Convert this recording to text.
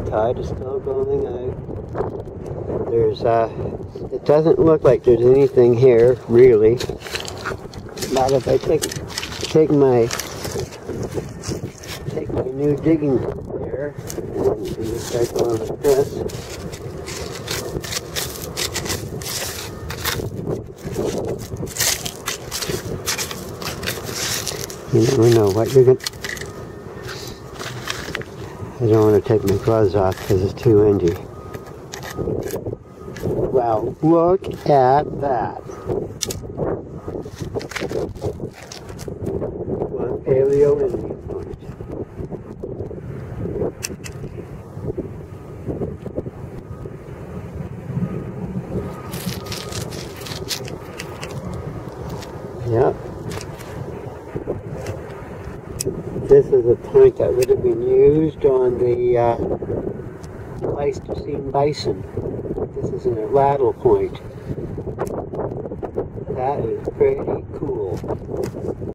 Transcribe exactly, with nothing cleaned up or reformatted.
tide is still going out. There's, uh, it doesn't look like there's anything here, really. But if I take, take my, take my new digging there, and you start going like this. You never know what you're going to... I don't want to take my gloves off because it's too windy. Well, look at that. One paleoIndian point. Yep. This is a point that would have been used on the uh, Pleistocene bison. This is an atlatle point. That is pretty cool.